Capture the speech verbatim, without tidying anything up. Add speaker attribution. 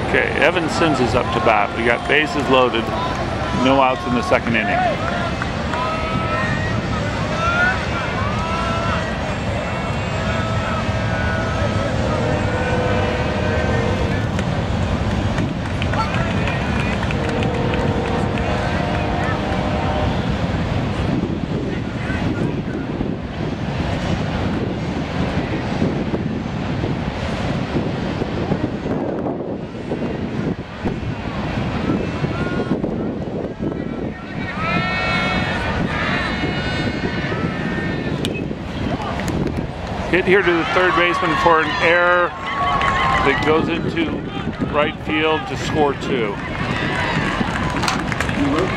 Speaker 1: Okay, Evan Sims is up to bat. We got bases loaded, no outs in the second inning. Hit here to the third baseman for an error that goes into right field to score two.